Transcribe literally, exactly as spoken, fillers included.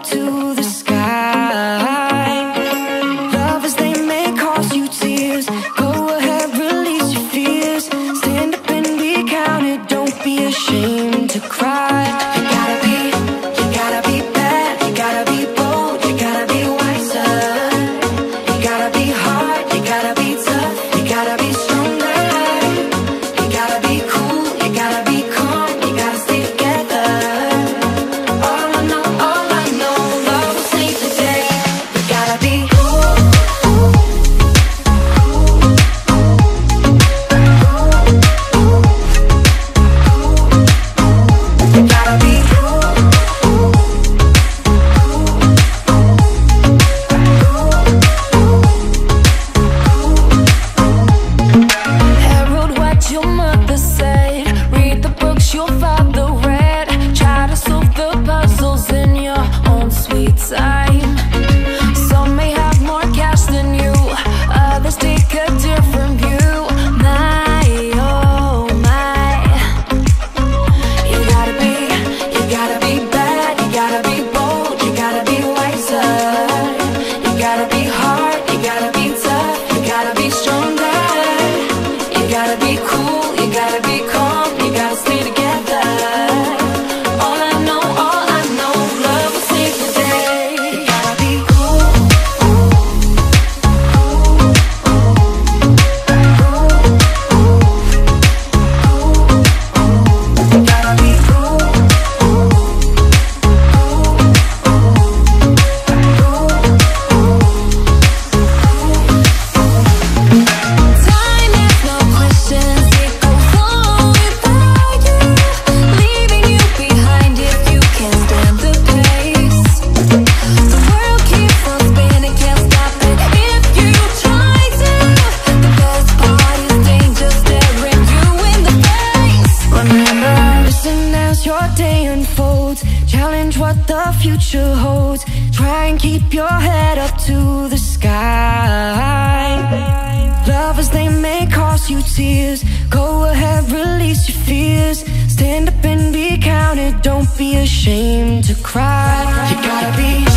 to the sky. Lovers, they may cost you tears. Go ahead, release your fears. Stand up and be counted. Don't be ashamed to cry. You gotta be, you gotta be bad. You gotta be bold. You gotta be wiser. You gotta be hard. You gotta be tough. You gotta be stronger. You gotta be cool. You gotta be calm. You gotta stay together. All I know, all I know, love will save the day. You gotta be cool. You gotta be cool. Herald what your mother said. Read the books your father read. Try to solve the puzzles in your own sweet time. Some may have more cash than you. Others take a different view. My, oh my. You gotta be, you gotta be bad. You gotta be bold. You gotta be wiser. You gotta be hard. You gotta be tough. You gotta be stronger. You gotta be cool. You gotta be calm. You gotta stay together. All I know, all I know, love will save the day. You gotta be cool. You gotta be cool. Time has no questions, it goes on without you, leaving you behind if you can't stand the pace. The world keeps on spinning, can't stop it if you try to. The best part is danger staring you in the face. Remember, listen as your day unfolds. Challenge what the future holds. Try and keep your head up to the sky. Lovers, they may cost you tears. Go ahead, release your fears. Stand up and be counted. Don't be ashamed to cry. You gotta be